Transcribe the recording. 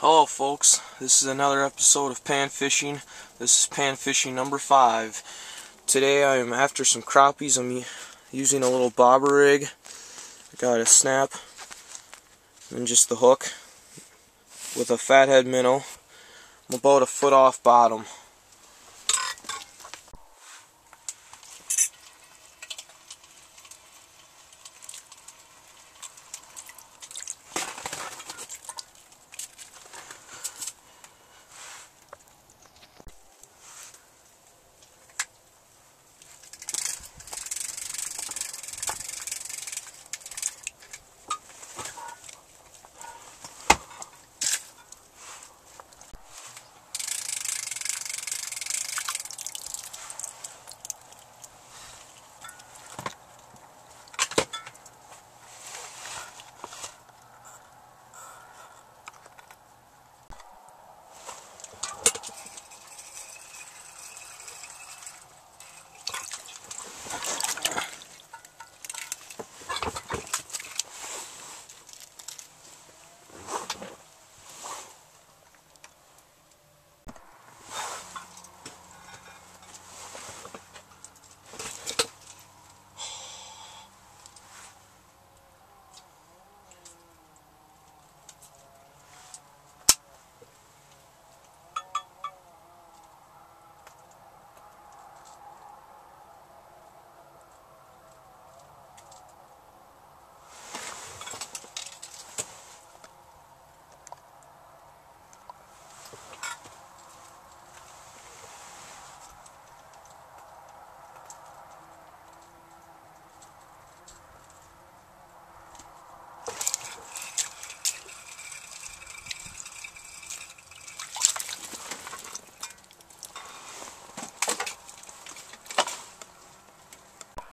Hello folks, this is another episode of Pan Fishing. This is Pan Fishing number 5. Today I am after some crappies. I'm using a little bobber rig. I got a snap and just the hook with a fathead minnow. I'm about a foot off bottom.